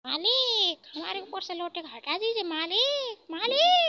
मालिक, हमारे ऊपर से लोटे को हटा दीजिए। मालिक, मालिक।